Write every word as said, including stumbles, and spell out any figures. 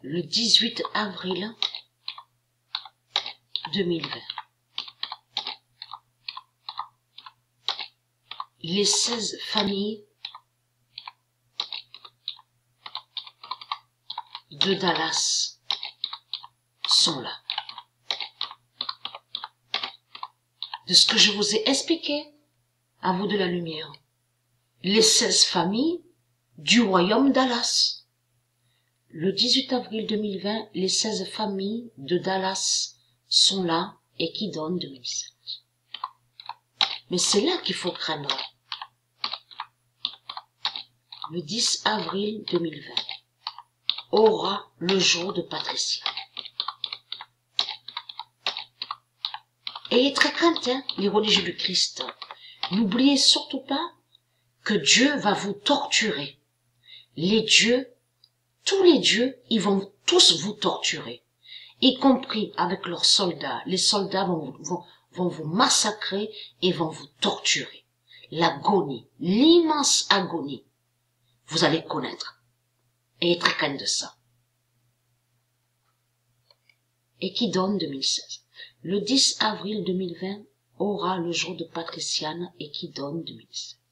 le dix-huit avril deux mille vingt. Les seize familles de Dallas sont là. De ce que je vous ai expliqué, à vous de la lumière, les seize familles du royaume Dallas. Le dix-huit avril deux mille vingt, les seize familles de Dallas sont là et qui donnent deux mille sept. Mais c'est là qu'il faut craindre. Le dix avril deux mille vingt aura le jour de Patricia. Ayez très crainte, hein, les religieux du Christ. N'oubliez surtout pas que Dieu va vous torturer. Les dieux, tous les dieux, ils vont tous vous torturer, y compris avec leurs soldats. Les soldats vont, vont, vont vous massacrer et vont vous torturer. L'agonie, l'immense agonie, vous allez connaître. Ayez très crainte de ça. Et qui donne deux mille seize. Le dix avril deux mille vingt aura le jour de Patriciane et qui donne deux mille seize.